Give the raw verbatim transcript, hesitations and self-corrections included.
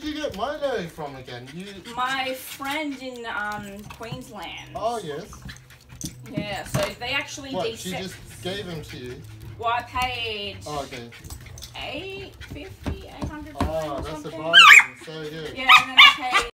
did you get Milo from again? You... My friend in um, Queensland. Oh, yes. Yeah, so they actually... What, they she set... just gave him to you? Well, I paid... Oh, okay. eight fifty, eight hundred Oh, or that's something. a bargain. So good. Yeah, and then I paid...